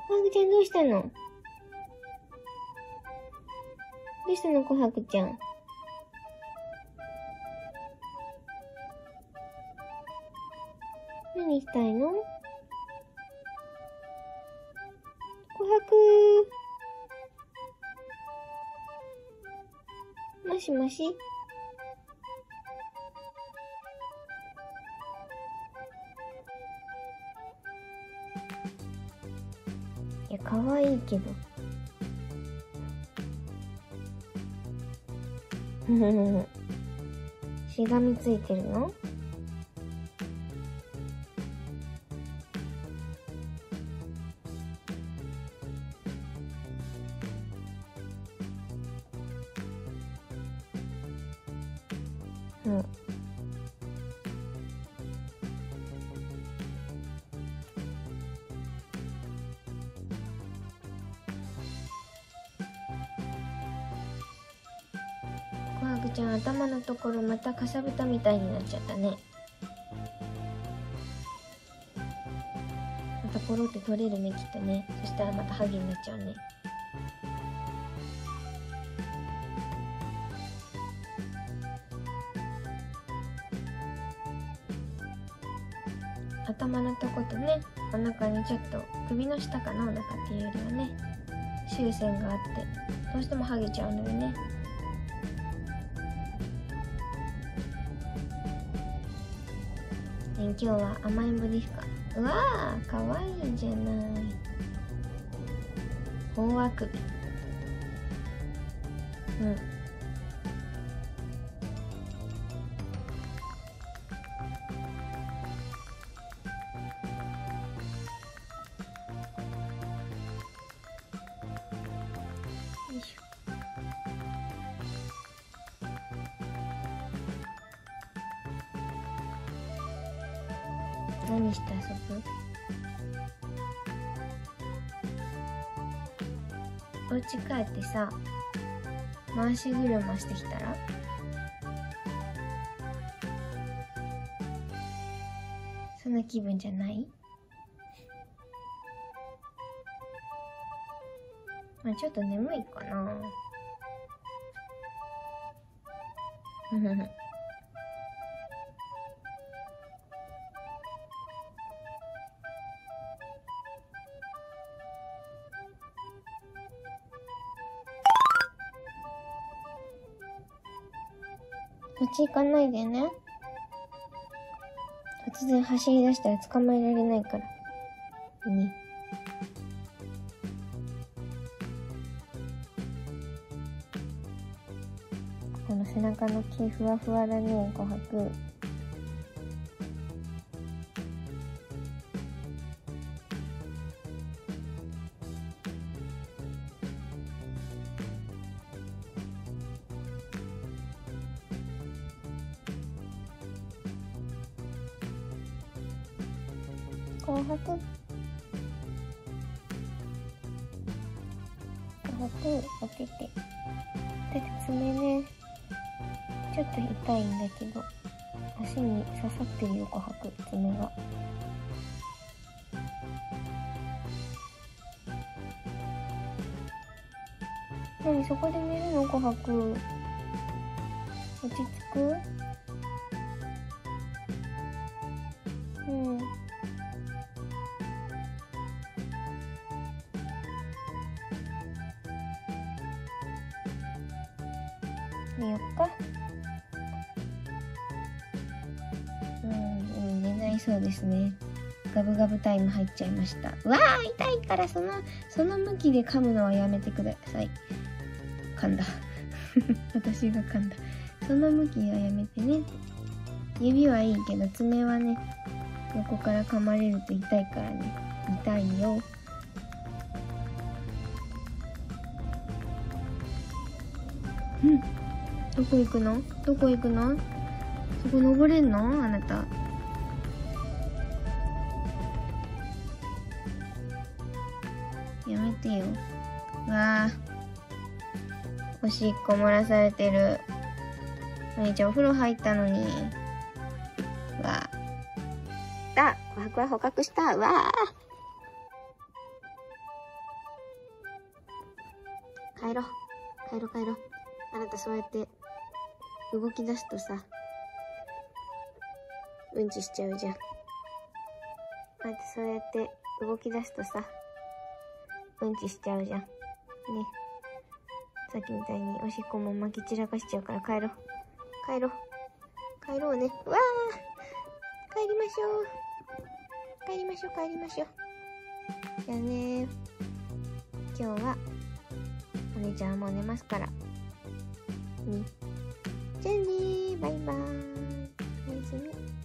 琥珀ちゃんどうしたの？どうしたの、琥珀ちゃん。何したいの？琥珀。もしもし？いや、可愛いけど。しがみついてるの？うん。琥珀ちゃん、頭のところまたかさぶたみたいになっちゃったね。またポロって取れるね、きっとね。そしたらまたハゲになっちゃうね。頭のとことね、お腹にちょっと首の下かな、お腹っていうよりはね、臭腺があってどうしてもハゲちゃうのよね。今日は甘えん坊ですか？うわー、かわいいじゃない。大あくび。うん。よいしょ。何して遊ぶ？お家帰ってさ、回し車してきたら？そんな気分じゃない？まあちょっと眠いかな。そっち行かないでね。突然走り出したら捕まえられないから。ね。この背中の毛ふわふわだね、琥珀。琥珀。琥珀、おてて。爪ね。ちょっと痛いんだけど、足に刺さってるよ、琥珀、爪が。何、そこで寝るの、琥珀。落ち着く？うん。寝よっか。寝ないそうですね。ガブガブタイム入っちゃいました。うわー、痛いからその向きで噛むのはやめてください。噛んだ。私が噛んだ。その向きはやめてね。指はいいけど爪はね、横から噛まれると痛いからね。痛いよ。うん。どこ行くの？どこ行くの？そこ登れんの？あなた。やめてよ。わあ。おしっこ漏らされてる。お姉ちゃんお風呂入ったのに。わあ。琥珀は捕獲した。わあ。 帰ろう。帰ろう帰ろう。あなたそうやって動き出すとさ、うんちしちゃうじゃん。あなたそうやって動き出すとさ、うんちしちゃうじゃん。ね。さっきみたいにおしっこも撒き散らかしちゃうから帰ろう。帰ろう。帰ろうね。うわー、帰りましょう。帰りましょう、帰りましょう。じゃあね、今日はお姉ちゃんはもう寝ますから。ね。じゃあねー、バイバーイ。おやすみ。